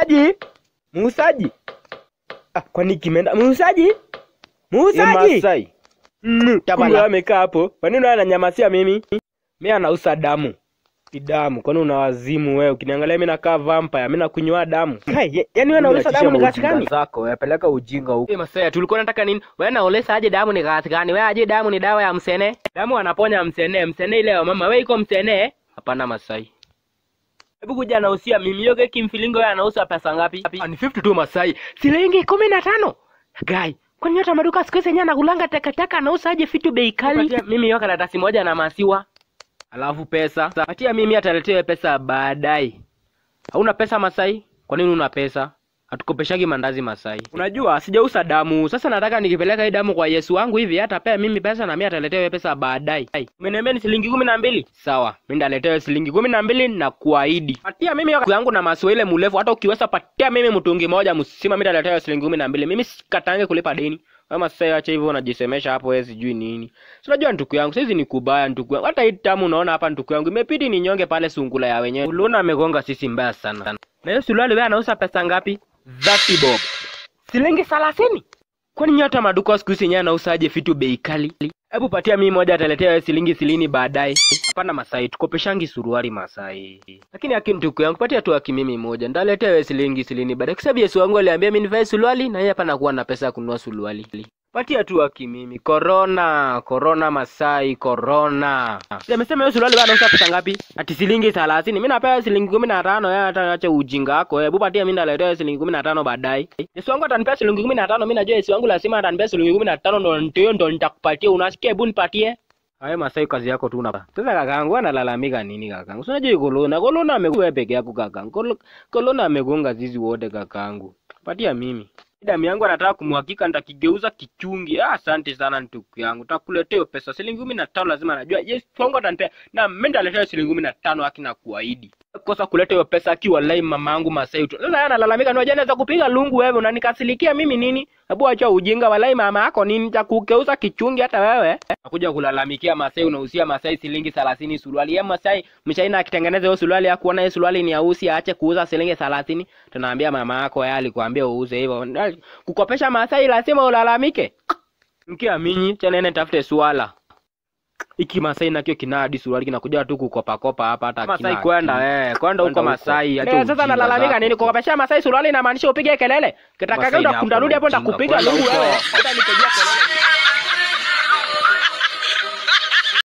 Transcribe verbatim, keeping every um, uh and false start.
Muuzaji? Muuzaji? Ah, kwani kimeenda? Muuzaji? Muuzaji? Maasai. Mm, tabala amekaa hapo. Kwa nini unanyamasia mimi? Mimi anauza damu. Ni damu. Kwani una wazimu wewe? Ukiniangalia mimi nakaa vampire, mimi nakunywa damu. Kai, yaani wewe unauza damu ni gasi gani? Zako, wewe peleka ujinga huko. Eh, Masai, tulikuwa nataka nini? Wewe unaolesa aje damu ni gasi gani? Wewe aje damu ni dawa ya msene? Damu anaponya msene, msene ile ya mama. Wewe iko msene? Hapana Masai. Hebu kuja nausia mimi yoge kimfilingo yeye anauza pesa ngapi? Ah, ni fifty tu Masai. Shilingi kumi na tano. Gai, kwani hata maduka siku hizi yenyewe anakulanga takataka anauza aje vitu bei kali? Mimi yoka karatasi moja na masiwa. Alafu pesa. Patia mimi ataletewe pesa baadaye. Hauna pesa Masai? Kwa nini una pesa? Hatukopeshagi mandazi Masai. Unajua sijauza damu. Sasa nataka nikipeleka hii damu kwa Yesu wangu hivi hata pea mimi pesa na mimi ataletewe pesa baadaye. Umeniambia ni shilingi kumi na mbili? Sawa, mimi ndaletewe shilingi kumi na mbili na kuahidi. Patia mimi yangu na maswele mrefu hata ukiweza patia mimi mtungi moja msima mimi ndaletewe shilingi kumi na mbili. Mimi sikatange kulipa deni. Kama sasa acha hivyo unajisemesha hapo wewe sijui nini. Si unajua ndugu yangu, sasa ni kubaya ndugu yangu. Hata hii tamu unaona hapa ndugu yangu imepidi ni nyonge pale sungula ya wenyewe. Uliona amegonga sisi mbaya sana. Na hiyo suruali wewe anauza pesa ngapi? thirty bob. Shilingi thelathini. Kwani nyota maduka siku hizi yenyewe anauzaje vitu bei kali? Hebu patia mimi moja ataletea shilingi ishirini baadaye. Hapana Masai, tukopeshangi suruali Masai. Lakini akini ndugu yangu patia tu aki mimi moja. Ndaletea wewe shilingi ishirini baadaye. Kwa sababu Yesu wangu aliambia mimi nivae suruali na yeye hapa nakuwa na pesa ya kununua suruali. Patia tu aki mimi. Corona, corona Masai, corona. Nimesema hiyo suruali bado unauza pesa ngapi? Ati shilingi thelathini. Mimi napewa shilingi kumi na tano, yeye hata acha ujinga wako. Hebu patia mimi ndaletea shilingi kumi na tano baadaye. Yesu wangu atanipea shilingi kumi na tano, mimi najua Yesu wangu lazima atanipea shilingi kumi na tano ndo ndio ndo nitakupatia. Unasikia? Hebu nipatie. Hayo Masai kazi yako tu unapa. Sasa kakaangu analalamika nini kakaangu? Unajua kolona, kolona amekuwa peke yako kakaangu. Kolona amegonga zizi wote kakaangu. Patia mimi. Damu yangu anataka kumhakika nitakigeuza kichungi. Ah, asante sana ndugu yangu. Takuletea pesa shilingi kumi na tano lazima najua. Yes, Mungu atanipea. Na mimi ndaletea shilingi kumi na tano haki na kuahidi. Kosa kuleta hiyo pesa akiwa live mama yangu Masai. Sasa yeye analalamika ni wajana za kupiga lungu wewe unanikasilikia mimi nini? Hebu acha ujinga walai mama yako nini nitakugeuza kichungi hata wewe. Nakuja kulalamikia Masai unahusia Masai shilingi thelathini suruali. Ya Masai mshaina akitengeneza hiyo suruali ya kuona hiyo suruali ni ya usi aache kuuza shilingi thelathini. Tunaambia mama yako yeye alikwambia uuze hivyo. Kukopesha Masai lazima ulalamike. Mkia minyi tena nene tafute swala. Iki Masai nakio kinadi suruali kinakuja tu kukopa kopa hapa hata kina. Masai kwenda eh, kwenda huko Masai acha. Eh, sasa nalalamika nini kukopesha Masai suruali inamaanisha upige kelele. Kitaka kwenda kundarudi hapo ndakupiga lungu wewe. Hata nipigia kelele.